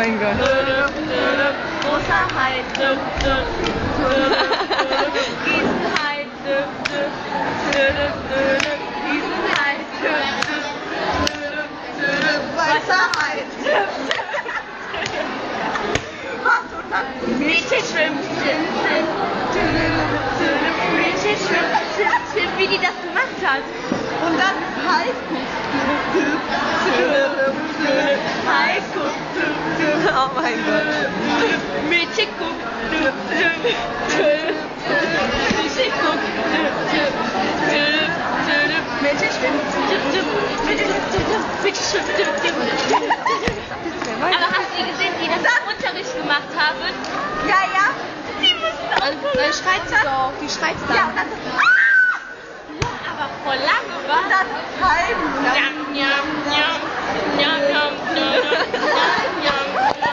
mein Gott. Großer Hai. Riesenhai. Riesenhai. Weißer Hai. Mädchen schwimmt. Mädchen schwimmt. Wie die das gemacht hat. Und dann Hai. Hai guckt. Oh mein Gott. Mädchen guckt. Mädchen guckt. Mädchen schwimmt. Mädchen schwimmt. Aber hast du gesehen, wie das im Unterricht gemacht haben? Ja, ja. Die mussten auch Dann schreit sie doch. Die schreit dann. Ja, und dann so, aber voll lange, wa? Das ist halb. Ja, ja, ja, ja, ja, ja.